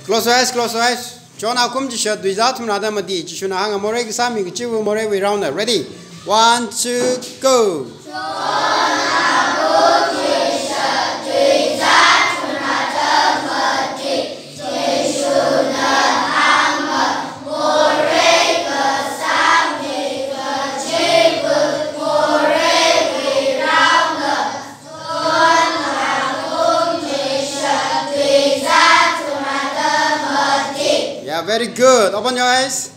Close your eyes, close your eyes. John Akum Jisha, without another Madi, Jishuna Hanga Moreg Sami, Chivu Morevi Rounder. Ready? 1, 2, go. Yeah, very good. Open your eyes.